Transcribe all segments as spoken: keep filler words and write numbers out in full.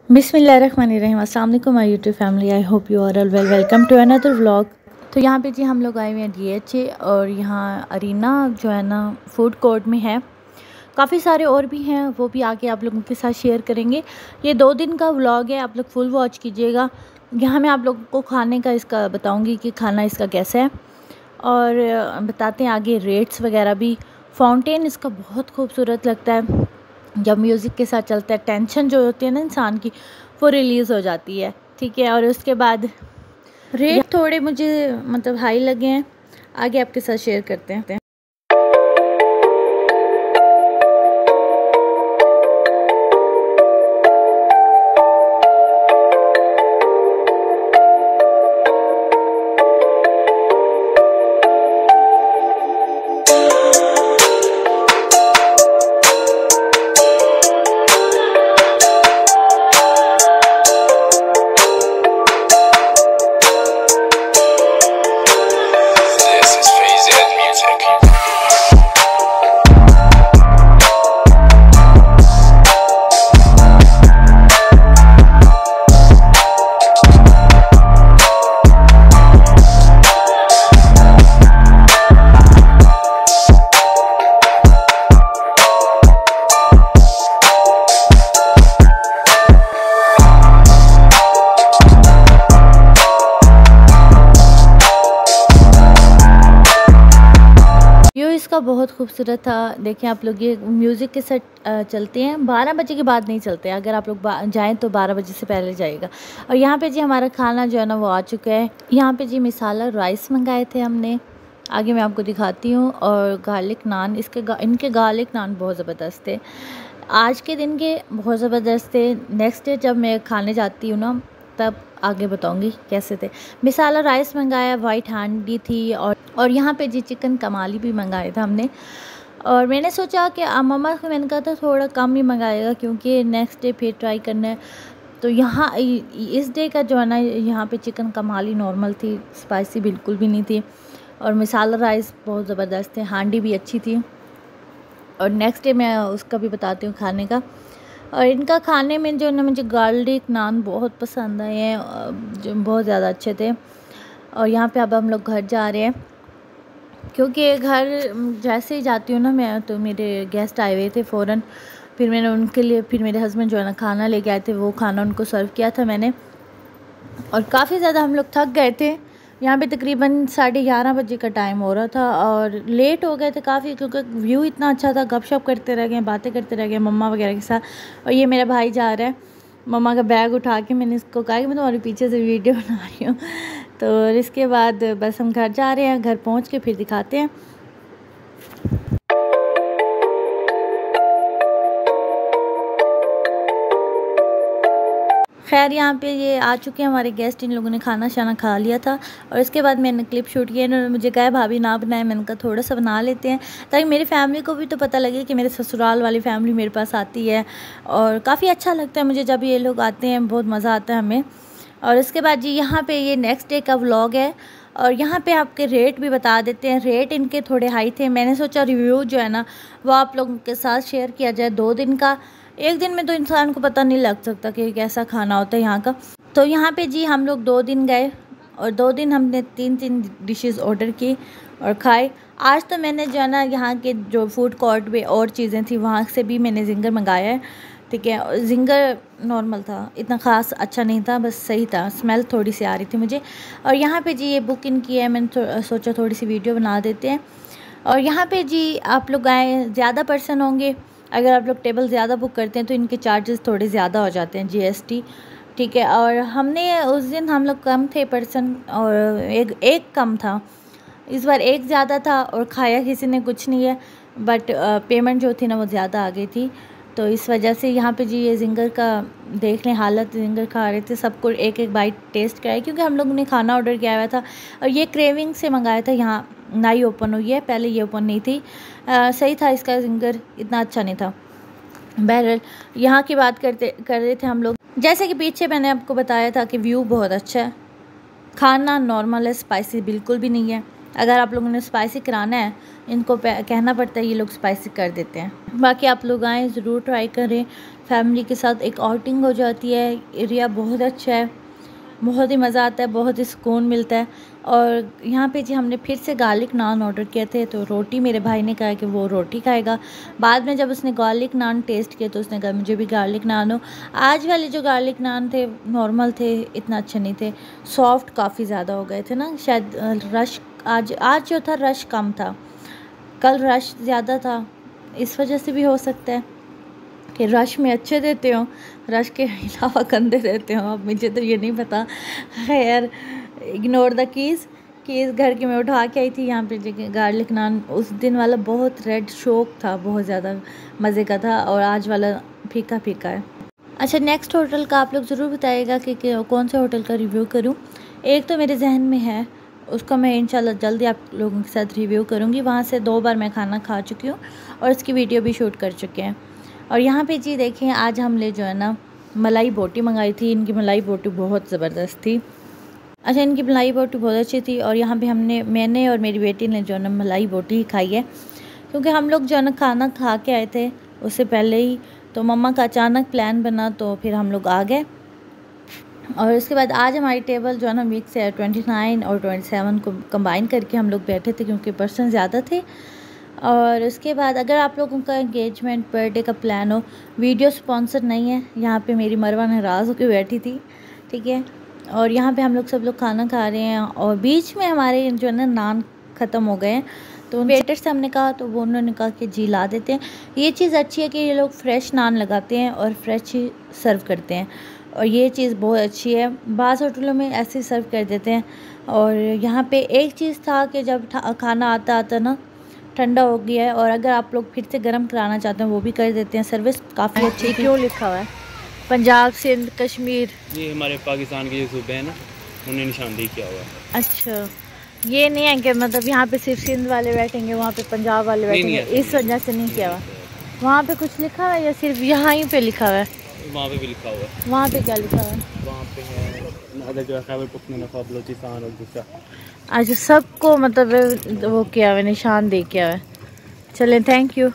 बिस्मिल्लाहिर्रहमानिर्रहीम। अस्सलाम वालेकुम my YouTube family. I hope you are all well. Welcome to another vlog. तो यहाँ पे जी हम लोग आए हुए हैं डी एच ए और यहाँ अरीना जो है ना फूड कोर्ट में है। काफ़ी सारे और भी हैं, वो भी आके आप लोगों के साथ शेयर करेंगे। ये दो दिन का व्लॉग है, आप लोग फुल वॉच कीजिएगा। यहाँ मैं आप लोगों को खाने का इसका बताऊँगी कि खाना इसका कैसा है और बताते हैं आगे रेट्स वगैरह भी। फाउंटेन इसका बहुत खूबसूरत लगता है, जब म्यूज़िक के साथ चलता है टेंशन जो होती है ना इंसान की वो रिलीज़ हो जाती है। ठीक है, और उसके बाद रेट थोड़े मुझे मतलब हाई लगे हैं, आगे आपके साथ शेयर करते हैं। इसका बहुत खूबसूरत था। देखें आप लोग, ये म्यूज़िक के साथ चलते हैं, बारह बजे के बाद नहीं चलते। अगर आप लोग जाएं तो बारह बजे से पहले जाइएगा। और यहाँ पे जी हमारा खाना जो है ना वो आ चुका है। यहाँ पे जी मिसाला राइस मंगाए थे हमने, आगे मैं आपको दिखाती हूँ। और गार्लिक नान, इसके गा, इनके गार्लिक नान बहुत ज़बरदस्त थे। आज के दिन के बहुत ज़बरदस्त थे। नेक्स्ट डे जब मैं खाने जाती हूँ ना तब आगे बताऊंगी कैसे थे। मिसाला राइस मंगाया, वाइट हांडी थी और और यहाँ पे जी चिकन कमाली भी मंगाया था हमने। और मैंने सोचा कि मम्मा को मैंने कहा था थोड़ा कम ही मंगाएगा क्योंकि नेक्स्ट डे फिर ट्राई करना है। तो यहाँ इस डे का जो है ना यहाँ पे चिकन कमाली नॉर्मल थी, स्पाइसी बिल्कुल भी नहीं थी। और मिसाला राइस बहुत ज़बरदस्त थे, हांडी भी अच्छी थी। और नेक्स्ट डे मैं उसका भी बताती हूँ खाने का। और इनका खाने में जो ना मुझे गार्लिक नान बहुत पसंद आए हैं, जो बहुत ज़्यादा अच्छे थे। और यहाँ पे अब हम लोग घर जा रहे हैं क्योंकि घर जैसे ही जाती हूँ ना मैं तो मेरे गेस्ट आए हुए थे फ़ौरन। फिर मैंने उनके लिए, फिर मेरे हस्बैंड जो है ना खाना लेके आए थे, वो खाना उनको सर्व किया था मैंने। और काफ़ी ज़्यादा हम लोग थक गए थे। यहाँ पे तकरीबन साढ़े ग्यारह बजे का टाइम हो रहा था और लेट हो गए थे काफ़ी क्योंकि व्यू इतना अच्छा था। गपशप करते रह गए, बातें करते रह गए मम्मा वगैरह के साथ। और ये मेरा भाई जा रहा है मम्मा का बैग उठा के। मैंने इसको कहा कि मैं तुम्हारे पीछे से वीडियो बना रही हूँ। तो इसके बाद बस हम घर जा रहे हैं, घर पहुँच के फिर दिखाते हैं। खैर यहाँ पे ये आ चुके हैं हमारे गेस्ट, इन लोगों ने खाना शाना खा लिया था। और इसके बाद मैंने क्लिप शूट किया। इन्होंने मुझे कहा भाभी ना बनाए, मैंने कहा थोड़ा सा बना लेते हैं ताकि मेरी फैमिली को भी तो पता लगे कि मेरे ससुराल वाली फैमिली मेरे पास आती है। और काफ़ी अच्छा लगता है मुझे जब ये लोग आते हैं, बहुत मज़ा आता है हमें। और इसके बाद जी यहाँ पर ये नेक्स्ट डे का व्लॉग है और यहाँ पे आपके रेट भी बता देते हैं। रेट इनके थोड़े हाई थे, मैंने सोचा रिव्यू जो है ना वो आप लोगों के साथ शेयर किया जाए। दो दिन का, एक दिन में तो इंसान को पता नहीं लग सकता कि कैसा खाना होता है यहाँ का। तो यहाँ पे जी हम लोग दो दिन गए और दो दिन हमने तीन तीन डिशेस ऑर्डर की और खाए। आज तो मैंने जो है ना यहाँ के जो फूड कोर्ट में और चीज़ें थी वहाँ से भी मैंने जिंगर मंगाया है। ठीक है, जिंगर नॉर्मल था, इतना ख़ास अच्छा नहीं था, बस सही था। स्मेल थोड़ी सी आ रही थी मुझे। और यहाँ पे जी ये बुकिंग की है, मैंने सोचा थोड़ी सी वीडियो बना देते हैं। और यहाँ पे जी आप लोग आए, ज़्यादा पर्सन होंगे, अगर आप लोग टेबल ज़्यादा बुक करते हैं तो इनके चार्जेस थोड़े ज़्यादा हो जाते हैं, जीएसटी। ठीक है, और हमने उस दिन हम लोग कम थे पर्सन और एक एक कम था। इस बार एक ज़्यादा था और खाया किसी ने कुछ नहीं है, बट पेमेंट जो थी ना वो ज़्यादा आ गई थी। तो इस वजह से यहाँ पे जी ये जिंगर का देख लें हालत, जिंगर खा रहे थे, सबको एक एक बाइट टेस्ट कराई क्योंकि हम लोगों ने खाना ऑर्डर किया हुआ था। और ये क्रेविंग से मंगाया था, यहाँ नई ओपन हुई है, पहले ये ओपन नहीं थी। आ, सही था इसका जिंगर, इतना अच्छा नहीं था। बहरहाल यहाँ की बात करते कर रहे थे हम लोग। जैसे कि पीछे मैंने आपको बताया था कि व्यू बहुत अच्छा है, खाना नॉर्मल है, स्पाइसी बिल्कुल भी नहीं है। अगर आप लोगों ने स्पाइसी कराना है, इनको कहना पड़ता है, ये लोग स्पाइसी कर देते हैं। बाकी आप लोग आएँ, ज़रूर ट्राई करें, फैमिली के साथ एक आउटिंग हो जाती है। एरिया बहुत अच्छा है, बहुत ही मज़ा आता है, बहुत ही सुकून मिलता है। और यहाँ पे जी हमने फिर से गार्लिक नान ऑर्डर किए थे, तो रोटी मेरे भाई ने कहा कि वो रोटी खाएगा। बाद में जब उसने गार्लिक नान टेस्ट किए तो उसने कहा मुझे भी गार्लिक नान हो। आज वाले जो गार्लिक नान थे नॉर्मल थे, इतना अच्छे नहीं थे, सॉफ्ट काफ़ी ज़्यादा हो गए थे ना। शायद रश आज आज जो था रश कम था, कल रश ज़्यादा था, इस वजह से भी हो सकता है कि रश में अच्छे देते हो, रश के अलावा गंदे देते हो। अब मुझे तो ये नहीं पता। खैर, इग्नोर द कीज़ कीज़ घर की मैं उठा के आई थी। यहाँ पे जगह गार्लिक नान उस दिन वाला बहुत रेड शोक था, बहुत ज़्यादा मज़े का था, और आज वाला फीका फीका है। अच्छा, नेक्स्ट होटल का आप लोग ज़रूर बताइएगा कि, कि कौन से होटल का रिव्यू करूँ। एक तो मेरे जहन में है, उसका मैं इंशाल्लाह जल्दी आप लोगों के साथ रिव्यू करूँगी। वहाँ से दो बार मैं खाना खा चुकी हूँ और उसकी वीडियो भी शूट कर चुके हैं। और यहाँ पे जी देखें, आज हमने जो है ना मलाई बोटी मंगाई थी। इनकी मलाई बोटी बहुत ज़बरदस्त थी। अच्छा, इनकी मलाई बोटी बहुत अच्छी थी। और यहाँ पे हमने मैंने और मेरी बेटी ने जो है ना मलाई बोटी ही खाई है, क्योंकि हम लोग जो है ना खाना खा के आए थे उससे पहले ही, तो मम्मा का अचानक प्लान बना तो फिर हम लोग आ गए। और उसके बाद आज हमारी टेबल जो है ना मिक्स है, ट्वेंटी नाइन और ट्वेंटी सेवन को कंबाइन करके हम लोग बैठे थे, क्योंकि पर्सन ज़्यादा थे। और उसके बाद अगर आप लोगों का एंगेजमेंट बर्थडे का प्लान हो, वीडियो स्पॉन्सर नहीं है। यहाँ पे मेरी मरवा नाराज़ होकर बैठी थी, ठीक है। और यहाँ पे हम लोग सब लोग खाना खा रहे हैं और बीच में हमारे जो है ना नान ख़त्म हो गए हैं, तो वेटर से हमने कहा, तो वो उन्होंने कहा कि जी ला देते हैं। ये चीज़ अच्छी है कि ये लोग फ्रेश नान लगाते हैं और फ्रेश ही सर्व करते हैं, और ये चीज़ बहुत अच्छी है। बाज़ होटलों में ऐसे सर्व कर देते हैं। और यहाँ पे एक चीज़ था कि जब खाना आता आता ना ठंडा हो गया है, और अगर आप लोग फिर से गर्म कराना चाहते हैं वो भी कर देते हैं। सर्विस काफ़ी अच्छी है। क्यों लिखा हुआ है पंजाब, सिंध, कश्मीर? ये हमारे पाकिस्तान के जो सूबे हैं ना, उन्हें निशानदेही किया हुआ है। अच्छा, ये नहीं है कि मतलब यहाँ पे सिर्फ सिंध वाले बैठेंगे, वहाँ पे पंजाब वाले बैठेंगे, इस वजह से नहीं किया हुआ। वहाँ पे कुछ लिखा हुआ है या सिर्फ यहाँ ही पे लिखा हुआ है? वहाँ पे भी लिखा हुआ है। वहाँ पे क्या लिखा हुआ है? वहाँ पे है जो खैबर पख्तूनख्वा, बलूचिस्तान और दूसरा। अच्छा, सबको मतलब वो किया हुआ, निशान दे किया हुआ है। चलें, थैंक यू।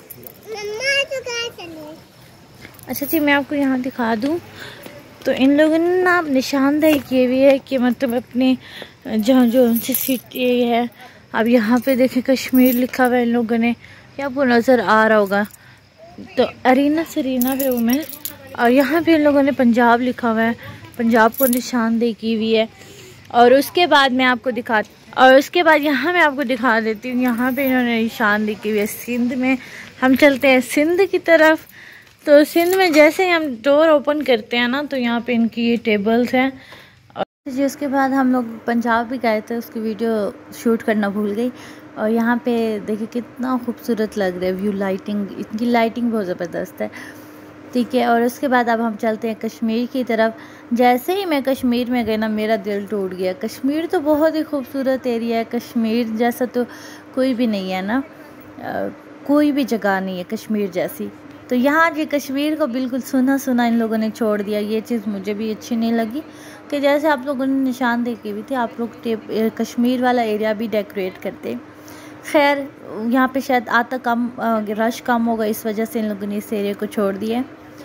अच्छा जी, मैं आपको यहाँ दिखा दूँ तो इन लोगों ने ना निशानदेही की हुई है कि मतलब अपने जहाँ जो उनसे सिटी है। अब यहाँ पे देखें कश्मीर लिखा हुआ है इन लोगों ने, क्या आपको नज़र आ रहा होगा, तो अरीना सरीना पे हूँ मैं। और यहाँ पे इन लोगों ने पंजाब लिखा हुआ है, पंजाब को निशानदेही की हुई है। और उसके बाद मैं आपको दिखा और उसके बाद यहाँ मैं आपको दिखा देती हूँ, यहाँ पे इन्होंने निशानदेही की हुई है सिंध में। हम चलते हैं सिंध की तरफ। तो सिंध में जैसे ही हम डोर ओपन करते हैं ना, तो यहाँ पे इनकी ये टेबल्स हैं। और जी उसके बाद हम लोग पंजाब भी गए थे, उसकी वीडियो शूट करना भूल गई। और यहाँ पे देखिए कितना खूबसूरत लग रहा है व्यू, लाइटिंग, इनकी लाइटिंग बहुत ज़बरदस्त है, ठीक है। और उसके बाद अब हम चलते हैं कश्मीर की तरफ। जैसे ही मैं कश्मीर में गई ना, मेरा दिल टूट गया। कश्मीर तो बहुत ही खूबसूरत एरिया है, कश्मीर जैसा तो कोई भी नहीं है ना, आ, कोई भी जगह नहीं है कश्मीर जैसी। तो यहाँ ये कश्मीर को बिल्कुल सुना सुना इन लोगों ने छोड़ दिया। ये चीज़ मुझे भी अच्छी नहीं लगी कि जैसे आप लोगों ने निशानदेही की हुई थी, आप लोग कश्मीर वाला एरिया भी डेकोरेट करते। खैर, यहाँ पे शायद आता कम रश कम होगा, इस वजह से इन लोगों ने इस एरिया को छोड़ दिया।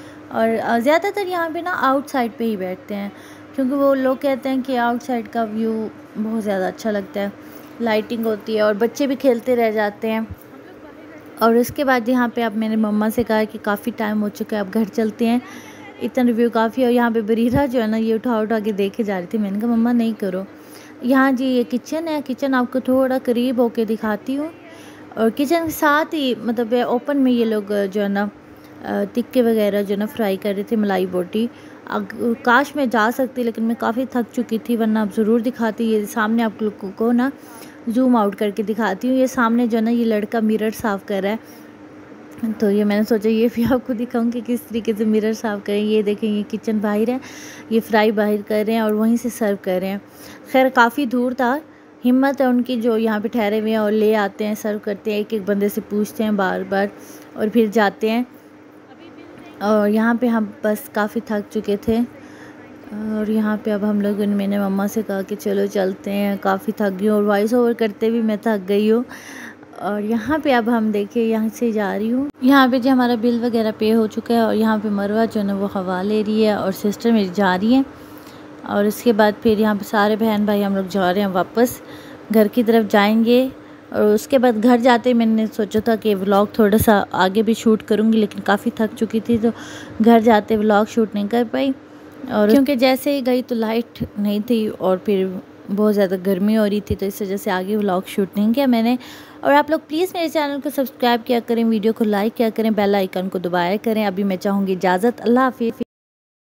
और ज़्यादातर यहाँ पे ना आउटसाइड पे ही बैठते हैं, क्योंकि वो लोग कहते हैं कि आउटसाइड का व्यू बहुत ज़्यादा अच्छा लगता है, लाइटिंग होती है और बच्चे भी खेलते रह जाते हैं। और उसके बाद यहाँ पे अब मैंने मम्मा से कहा कि काफ़ी टाइम हो चुका है, अब घर चलते हैं, इतना रिव्यू काफ़ी है। और यहाँ पे बरीरा जो है ना, ये उठा उठा के देखे जा रही थी। मैंने कहा मम्मा नहीं करो। यहाँ जी ये किचन है, किचन आपको थोड़ा करीब होके दिखाती हूँ। और किचन के साथ ही मतलब ओपन में ये लोग जो है ना टिक्के वगैरह जो ना फ्राई कर रहे थे, मलाई बोटी। काश मैं जा सकती, लेकिन मैं काफ़ी थक चुकी थी, वरना आप ज़रूर दिखाती। ये सामने आप लोगों को ना जूम आउट करके दिखाती हूँ। ये सामने जो ना ये लड़का मिरर साफ़ कर रहा है, तो ये मैंने सोचा ये भी आपको दिखाऊँ कि किस तरीके से मिरर साफ़ करें। ये देखें, ये किचन बाहर है, ये फ्राई बाहर कर रहे हैं और वहीं से सर्व कर रहे हैं। खैर काफ़ी दूर था, हिम्मत है उनकी जो यहाँ पे ठहरे हुए हैं और ले आते हैं, सर्व करते हैं, एक एक बंदे से पूछते हैं बार बार और फिर जाते हैं। और यहाँ पे हम बस काफ़ी थक चुके थे, और यहाँ पे अब हम लोग, मैंने मम्मा से कहा कि चलो चलते हैं, काफ़ी थक गई हूँ और वॉइस ओवर करते भी मैं थक गई हूँ। और यहाँ पे अब हम देखिए यहाँ से जा रही हूँ। यहाँ पे जो हमारा बिल वगैरह पे हो चुका है और यहाँ पे मरवा जो है वो हवा ले रही है और सिस्टर मेरी जा रही है। और इसके बाद फिर यहाँ पे सारे बहन भाई हम लोग जा रहे हैं, वापस घर की तरफ जाएंगे। और उसके बाद घर जाते मैंने सोचा था कि व्लॉग थोड़ा सा आगे भी शूट करूँगी, लेकिन काफ़ी थक चुकी थी तो घर जाते व्लॉग शूट नहीं कर पाई। और क्योंकि जैसे ही गई तो लाइट नहीं थी और फिर बहुत ज़्यादा गर्मी हो रही थी, तो इस वजह से आगे व्लॉग शूट नहीं किया मैंने। और आप लोग प्लीज़ मेरे चैनल को सब्सक्राइब किया करें, वीडियो को लाइक किया करें, बेल आइकन को दबाया करें। अभी मैं चाहूँगी इजाज़त। अल्लाह हाफिज़।